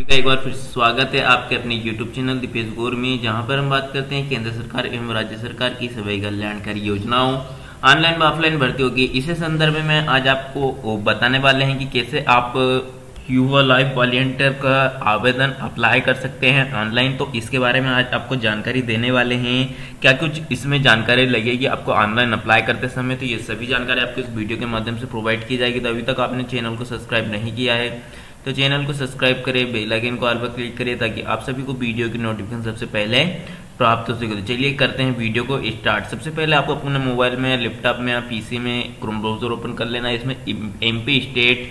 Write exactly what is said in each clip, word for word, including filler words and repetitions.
का एक बार फिर स्वागत है आपके अपने यूट्यूब चैनल दीपेश गौर में, जहां पर हम बात करते हैं केंद्र सरकार एवं राज्य सरकार की सभी कल्याणकारी योजनाओं ऑनलाइन व ऑफलाइन भर्ती होगी। इसी संदर्भ में आज आपको बताने वाले हैं कि कैसे आप युवा लाइफ वॉलंटियर का आवेदन अप्लाई कर सकते हैं ऑनलाइन। तो इसके बारे में आज आपको जानकारी देने वाले हैं। क्या कुछ इसमें जानकारी लगेगी आपको ऑनलाइन अप्लाई करते समय, तो ये सभी जानकारी आपको इस वीडियो के माध्यम से प्रोवाइड की जाएगी। तो अभी तक आपने चैनल को सब्सक्राइब नहीं किया है तो चैनल को सब्सक्राइब करें, बेल आइकन को ऑल पर क्लिक करें ताकि आप सभी को वीडियो की नोटिफिकेशन सबसे पहले प्राप्त हो सके। तो चलिए करते हैं वीडियो को स्टार्ट। सबसे पहले आपको अपने मोबाइल में, लैपटॉप में या पीसी में क्रोम ब्राउजर ओपन कर लेना है। इसमें एमपी स्टेट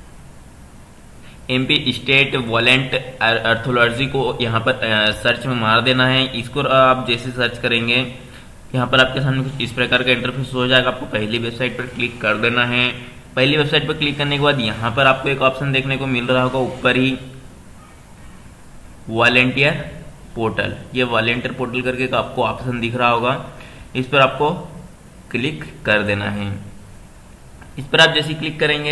एमपी स्टेट वॉलेंट अर्थोलॉजी को यहाँ पर सर्च में मार देना है। इसको आप जैसे सर्च करेंगे यहाँ पर आपके सामने कुछ इस प्रकार का इंटरफेस हो जाएगा। आपको पहली वेबसाइट पर क्लिक कर देना है। पहली वेबसाइट पर क्लिक करने के बाद यहाँ पर आपको एक ऑप्शन देखने को मिल रहा होगा ऊपर ही, वॉलेंटियर पोर्टल। ये वॉलेंटियर पोर्टल करके आपको ऑप्शन दिख रहा होगा, इस पर आपको क्लिक कर देना है। इस पर आप जैसे क्लिक करेंगे,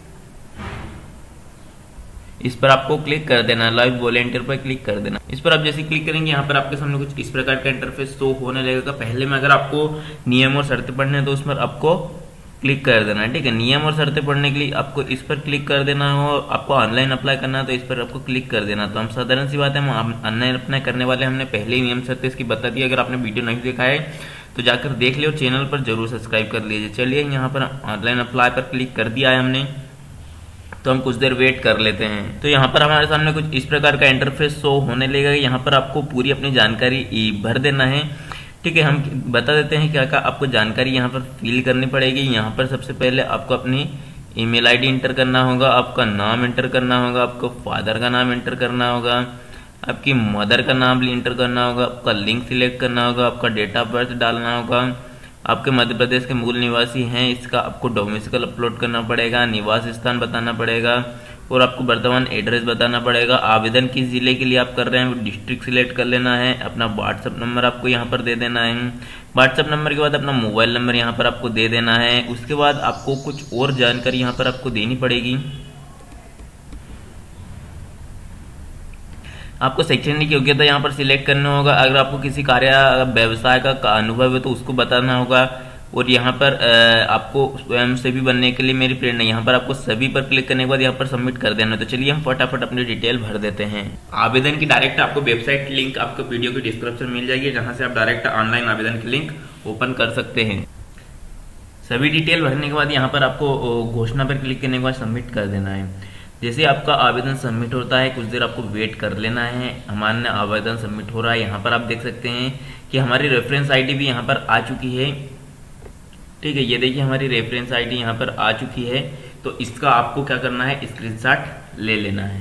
इस पर आपको क्लिक कर देना, लाइव वॉलेंटियर पर क्लिक कर देना। इस पर आप जैसे क्लिक करेंगे यहाँ पर आपके सामने कुछ इस प्रकार का इंटरफेस शो होने लगेगा। पहले में अगर आपको नियम और शर्तें पढ़ने हैं तो उस पर आपको क्लिक कर देना है। ठीक है, नियम और शर्तें पढ़ने के लिए आपको इस पर क्लिक कर देना है और आपको ऑनलाइन अप्लाई करना है तो इस पर आपको क्लिक कर देना। तो हम साधारण सी बात है, हम ऑनलाइन अप्लाई करने वाले हमने पहले ही नियम शर्तें इसकी बता दी। अगर आपने वीडियो नहीं देखा है तो जाकर देख लियो, चैनल पर जरूर सब्सक्राइब कर लीजिए। चलिए यहाँ पर ऑनलाइन अप्लाई पर क्लिक कर दिया है हमने, तो हम कुछ देर वेट कर लेते हैं। तो यहाँ पर हमारे सामने कुछ इस प्रकार का इंटरफेस शो होने लगेगा। यहाँ पर आपको पूरी अपनी जानकारी भर देना है। ठीक है, हम बता देते हैं क्या क्या आपको जानकारी यहाँ पर फिल करनी पड़ेगी। यहाँ पर सबसे पहले आपको अपनी ईमेल आईडी इंटर करना होगा, आपका नाम इंटर करना होगा, आपको फादर का नाम इंटर करना होगा, आपकी मदर का नाम भी इंटर करना होगा, आपका लिंक सिलेक्ट करना होगा, आपका डेट ऑफ बर्थ डालना होगा, आपके मध्य प्रदेश के मूल निवासी हैं इसका आपको डोमिसाइल अपलोड करना पड़ेगा, निवास स्थान बताना पड़ेगा और आपको वर्तमान एड्रेस बताना पड़ेगा। आवेदन किस जिले के लिए आप कर रहे हैं वो डिस्ट्रिक्ट सिलेक्ट कर लेना है। अपना व्हाट्सएप नंबर आपको यहाँ पर दे देना है। व्हाट्सएप नंबर के बाद अपना मोबाइल नंबर यहाँ पर आपको दे देना है। उसके बाद आपको कुछ और जानकारी यहाँ पर आपको देनी पड़ेगी। आपको शैक्षणिक योग्यता यहाँ पर सिलेक्ट करना होगा। अगर आपको किसी कार्य व्यवसाय का अनुभव है तो उसको बताना होगा। और यहाँ पर आपको स्वयं से भी बनने के लिए मेरी प्रेरणा, यहाँ पर आपको सभी पर क्लिक करने के बाद यहाँ पर सबमिट कर देना। तो चलिए हम फटाफट अपनी डिटेल भर देते हैं। आवेदन की डायरेक्ट आपको वेबसाइट की लिंक आपको वीडियो के डिस्क्रिप्शन मिल जाएगी, जहां से आप डायरेक्ट ऑनलाइन आवेदन की लिंक ओपन कर सकते हैं। सभी डिटेल भरने के बाद यहाँ पर आपको घोषणा पर क्लिक करने के बाद सबमिट कर देना है। जैसे आपका आवेदन सबमिट होता है कुछ देर आपको वेट कर लेना है। हमारा आवेदन सबमिट हो रहा है। यहाँ पर आप देख सकते हैं कि हमारी रेफरेंस आईडी भी यहाँ पर आ चुकी है। ठीक है, ये देखिए हमारी रेफरेंस आईडी यहाँ पर आ चुकी है। तो इसका आपको क्या करना है, स्क्रीनशॉट ले लेना है।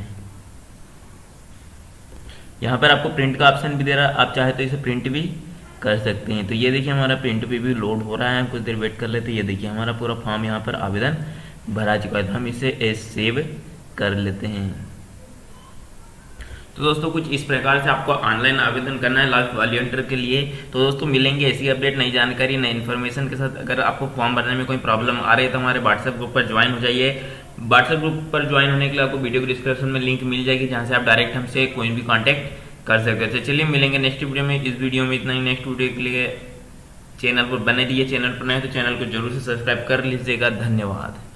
यहाँ पर आपको प्रिंट का ऑप्शन भी दे रहा है, आप चाहे तो इसे प्रिंट भी कर सकते हैं। तो ये देखिए हमारा प्रिंट भी, भी लोड हो रहा है। हम कुछ देर वेट कर लेते हैं। ये देखिए हमारा पूरा फॉर्म यहाँ पर आवेदन भरा चुका है। तो हम इसे सेव कर लेते हैं। तो दोस्तों कुछ इस प्रकार से आपको ऑनलाइन आवेदन करना है लाइफ वॉलंटियर के लिए। तो दोस्तों मिलेंगे ऐसी अपडेट, नई जानकारी, नई इन्फॉर्मेशन के साथ। अगर आपको फॉर्म भरने में कोई प्रॉब्लम आ रही है तो हमारे व्हाट्सएप ग्रुप पर ज्वाइन हो जाइए। व्हाट्सएप ग्रुप पर ज्वाइन होने के लिए आपको वीडियो के डिस्क्रिप्शन में लिंक मिल जाएगी, जहां से आप डायरेक्ट हमसे कोई भी कॉन्टेक्ट कर सकते हैं। चलिए मिलेंगे नेक्स्ट वीडियो में। इस वीडियो में इतना ही। नेक्स्ट वीडियो के लिए चैनल पर बने रहिए। चैनल पर नए तो चैनल को जरूर से सब्सक्राइब कर लीजिएगा। धन्यवाद।